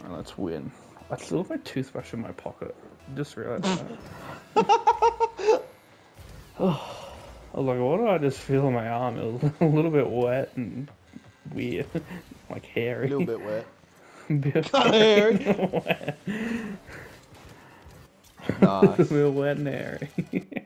Alright, let's win. I still have my toothbrush in my pocket. Just realized that. Oh, I was like, what do I just feel on my arm? It was a little bit wet and weird. Like hairy. A little bit wet. Bit Hairy. wet. Nice. A little wet and hairy.